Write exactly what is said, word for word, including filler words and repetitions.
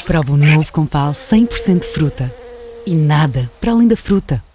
Prova o novo Compal cem por cento de fruta. E nada para além da fruta.